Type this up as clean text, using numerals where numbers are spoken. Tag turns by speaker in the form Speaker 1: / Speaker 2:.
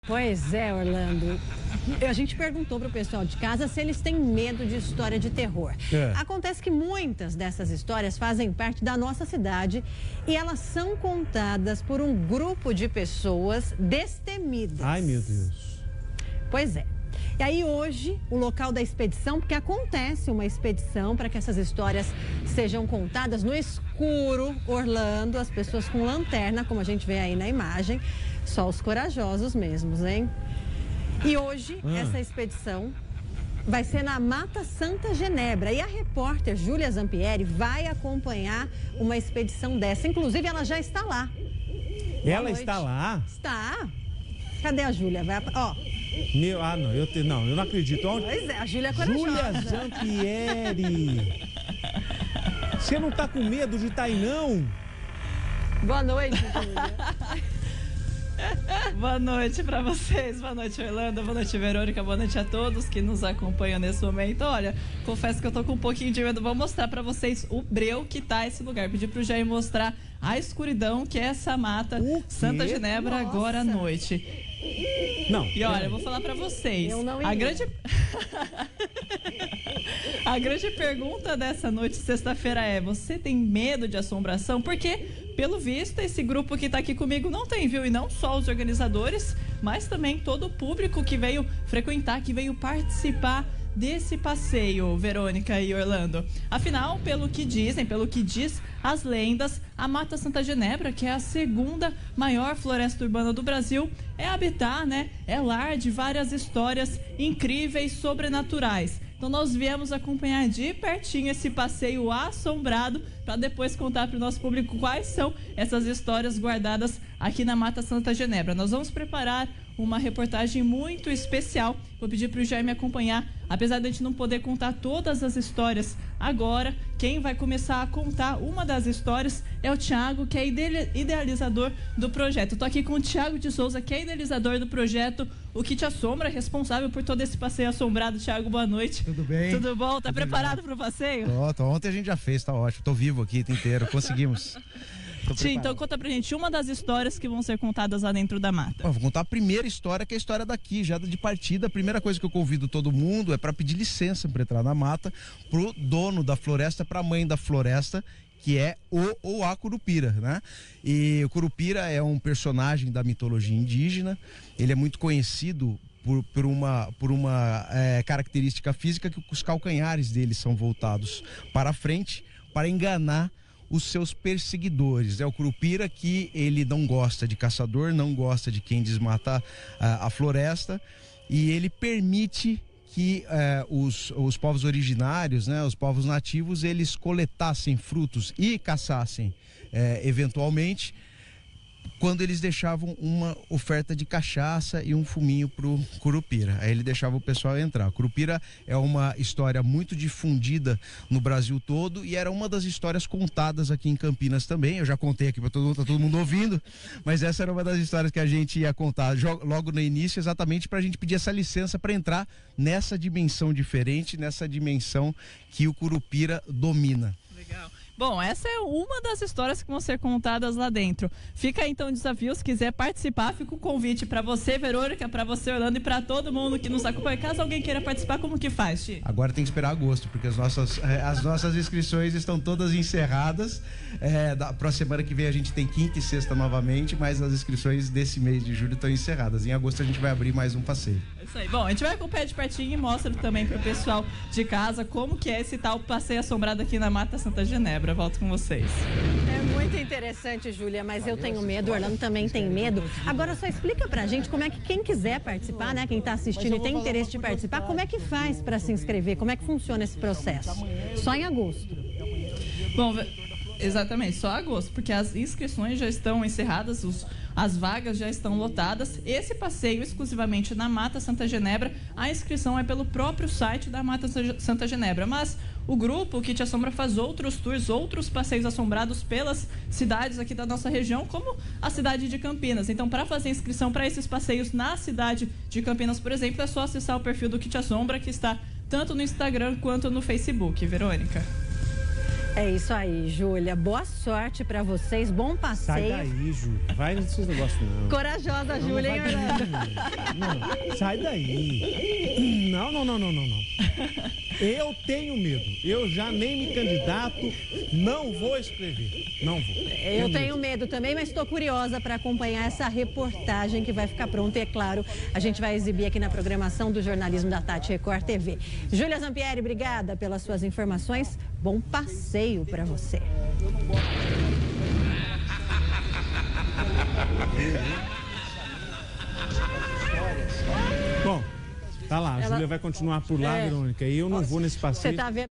Speaker 1: Pois é, Orlando. A gente perguntou para o pessoal de casa se eles têm medo de história de terror. Acontece que muitas dessas histórias fazem parte da nossa cidade e elas são contadas por um grupo de pessoas destemidas.
Speaker 2: Ai, meu Deus.
Speaker 1: Pois é. E aí hoje, o local da expedição, porque acontece uma expedição para que essas histórias sejam contadas no escuro, Orlando, as pessoas com lanterna, como a gente vê aí na imagem, só os corajosos mesmos, hein? E hoje, essa expedição vai ser na Mata Santa Genebra e a repórter Júlia Zampieri vai acompanhar uma expedição dessa. Inclusive, ela já está lá.
Speaker 2: Ela está lá?
Speaker 1: Está. Cadê a Júlia? Vai, ó.
Speaker 2: Não, eu não acredito.
Speaker 1: Pois é, a Júlia é corajosa.
Speaker 2: Júlia Zampieri. Você não tá com medo de estar aí, não?
Speaker 1: Boa noite, Júlia.
Speaker 3: Boa noite pra vocês, boa noite, Orlando, boa noite, Verônica, boa noite a todos que nos acompanham nesse momento. Olha, confesso que eu tô com um pouquinho de medo, vou mostrar pra vocês o breu que tá esse lugar. Pedi pro Jair mostrar a escuridão que é essa mata Santa Genebra. Nossa. Agora à noite.
Speaker 2: Não.
Speaker 3: E olha, eu vou falar pra vocês.
Speaker 1: Eu não
Speaker 3: a grande pergunta dessa noite, sexta-feira, é: você tem medo de assombração? Porque, pelo visto, esse grupo que tá aqui comigo não tem, viu? E não só os organizadores, mas também todo o público que veio frequentar, que veio participar desse passeio, Verônica e Orlando. Afinal, pelo que diz as lendas, a Mata Santa Genebra, que é a segunda maior floresta urbana do Brasil, é habitat, né? É lar de várias histórias incríveis, sobrenaturais. Então nós viemos acompanhar de pertinho esse passeio assombrado para depois contar para o nosso público quais são essas histórias guardadas aqui na Mata Santa Genebra. Nós vamos preparar uma reportagem muito especial. Vou pedir para o Jair me acompanhar. Apesar de a gente não poder contar todas as histórias agora, quem vai começar a contar uma das histórias é o Thiago, que é idealizador do projeto. Estou aqui com o Thiago de Souza, que é idealizador do projeto O Que Te Assombra, responsável por todo esse passeio assombrado. Thiago, boa noite.
Speaker 4: Tudo bem?
Speaker 3: Tudo bom? Tá preparado para o passeio?
Speaker 4: Tô. Ontem a gente já fez, tá ótimo. Tô vivo aqui inteiro, conseguimos.
Speaker 3: Sim, então conta pra gente uma das histórias que vão ser contadas lá dentro da mata.
Speaker 4: Vou contar a primeira história, que é a história daqui, já de partida. A primeira coisa que eu convido todo mundo é para pedir licença para entrar na mata, pro dono da floresta, pra mãe da floresta, que é o a Curupira, né? E o Curupira é um personagem da mitologia indígena. Ele é muito conhecido por uma característica física, que os calcanhares dele são voltados para a frente para enganar os seus perseguidores. É o Curupira, que ele não gosta de caçador, não gosta de quem desmata a floresta, e ele permite que os povos originários, né, os povos nativos, eles coletassem frutos e caçassem eventualmente, quando eles deixavam uma oferta de cachaça e um fuminho pro Curupira. Aí ele deixava o pessoal entrar. Curupira é uma história muito difundida no Brasil todo e era uma das histórias contadas aqui em Campinas também. Eu já contei aqui para todo mundo, tá todo mundo ouvindo, mas essa era uma das histórias que a gente ia contar logo no início, exatamente para a gente pedir essa licença para entrar nessa dimensão diferente, nessa dimensão que o Curupira domina.
Speaker 3: Legal. Bom, essa é uma das histórias que vão ser contadas lá dentro. Fica aí então o desafio, se quiser participar, fica o convite para você, Verônica, para você, Orlando, e para todo mundo que nos acompanha. Caso alguém queira participar, como que faz, Ti?
Speaker 4: Agora tem que esperar agosto, porque as nossas inscrições estão todas encerradas. Para a semana que vem a gente tem quinta e sexta novamente, mas as inscrições desse mês de julho estão encerradas. Em agosto a gente vai abrir mais um passeio.
Speaker 3: É isso aí. Bom, a gente vai acompanhar de pertinho e mostra também para o pessoal de casa como que é esse tal passeio assombrado aqui na Mata Santa Genebra. Volto com vocês.
Speaker 1: É muito interessante, Júlia, mas eu tenho medo, o Orlando também tem medo. Agora só explica pra gente como é que quem quiser participar, né, quem tá assistindo e tem interesse de participar, como é que faz para se inscrever, como é que funciona esse processo? Só em agosto.
Speaker 3: Bom, exatamente, só agosto, porque as inscrições já estão encerradas, as vagas já estão lotadas. Esse passeio exclusivamente na Mata Santa Genebra, a inscrição é pelo próprio site da Mata Santa Genebra, mas o grupo que te assombra faz outros tours, outros passeios assombrados pelas cidades aqui da nossa região, como a cidade de Campinas. Então, para fazer inscrição para esses passeios na cidade de Campinas, por exemplo, é só acessar o perfil do Que Te Assombra, que está tanto no Instagram quanto no Facebook. Verônica.
Speaker 1: É isso aí, Júlia. Boa sorte pra vocês, bom passeio.
Speaker 2: Sai daí, Júlia. Vai nesses negócios não.
Speaker 1: Corajosa, Júlia, hein, Orlando?
Speaker 2: Não, sai daí. Não. Eu tenho medo. Eu já nem me candidato, não vou escrever. Não vou.
Speaker 1: Eu tenho medo também, mas estou curiosa para acompanhar essa reportagem que vai ficar pronta. E, é claro, a gente vai exibir aqui na programação do jornalismo da Tati Record TV. Júlia Zampieri, obrigada pelas suas informações. Bom passeio para você.
Speaker 2: Bom, tá lá. A Júlia vai continuar por lá, Verônica. E eu não vou nesse passeio.
Speaker 1: Você tá vendo?